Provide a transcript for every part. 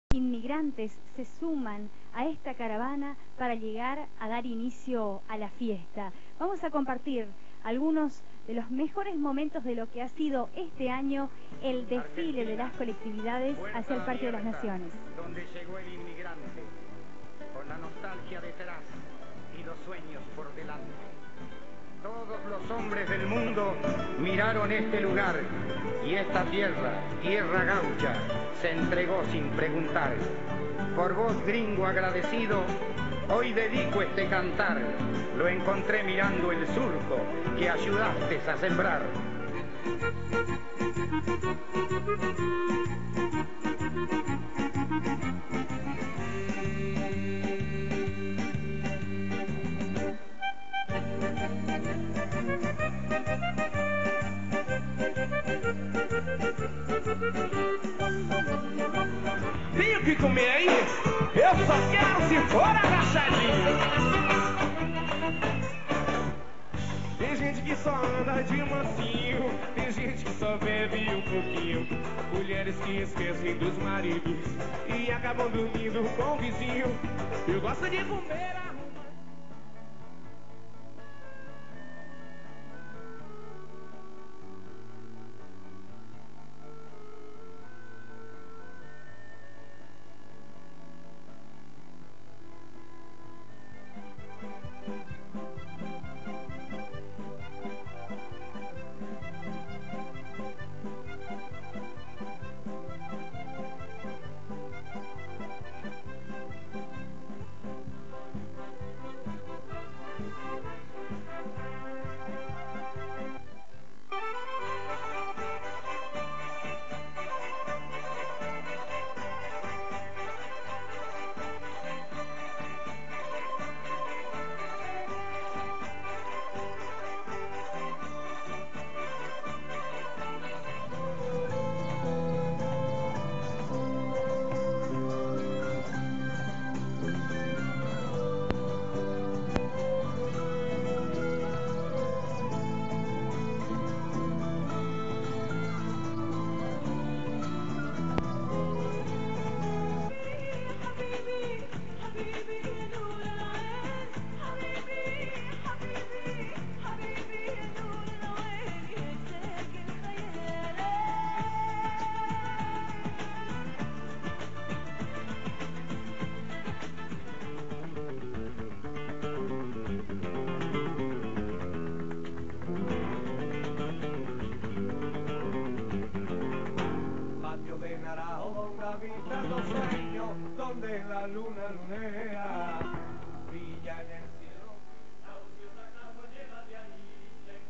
inmigrantes se suman a esta caravana para llegar a dar inicio a la fiesta. Vamos a compartir algunos de los mejores momentos de lo que ha sido este año el desfile de las colectividades hacia el Parque de las Naciones. Donde llegó el inmigrante, con la nostalgia detrás y los sueños por delante. Todos los hombres del mundo miraron este lugar y esta tierra, tierra gaucha, se entregó sin preguntar. Por vos, gringo agradecido, hoy dedico este cantar. Lo encontré mirando el surco que ayudaste a sembrar. Tem o que comer aí? Eu só quero se for agachadinho. Tem gente que só anda de mansinho, tem gente que só bebe um pouquinho. Mulheres que esquecem dos maridos e acabam dormindo com o vizinho. Eu gosto de comer a... Donde la luna lunea brilla en el cielo, la ociosa cama llena de anillos.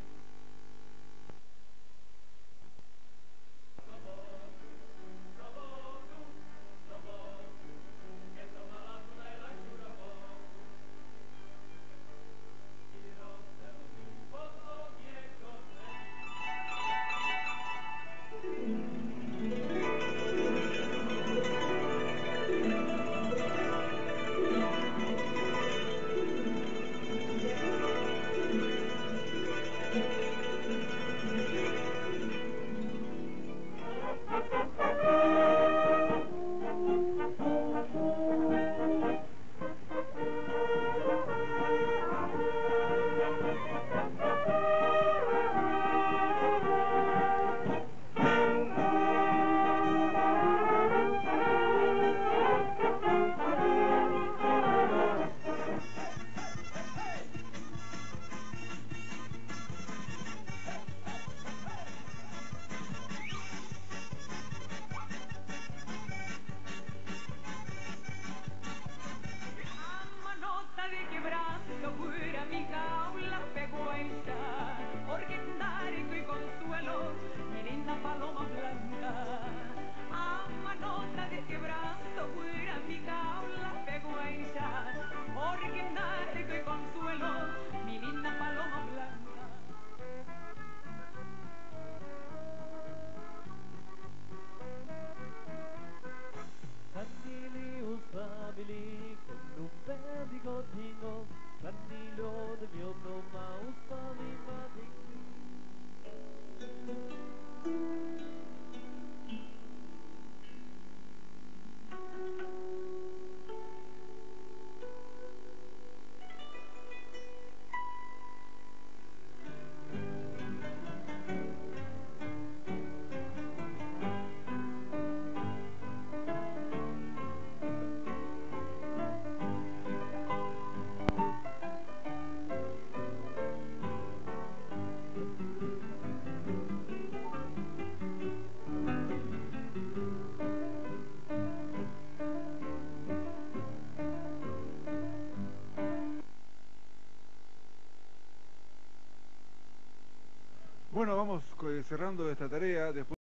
cerrando esta tarea, después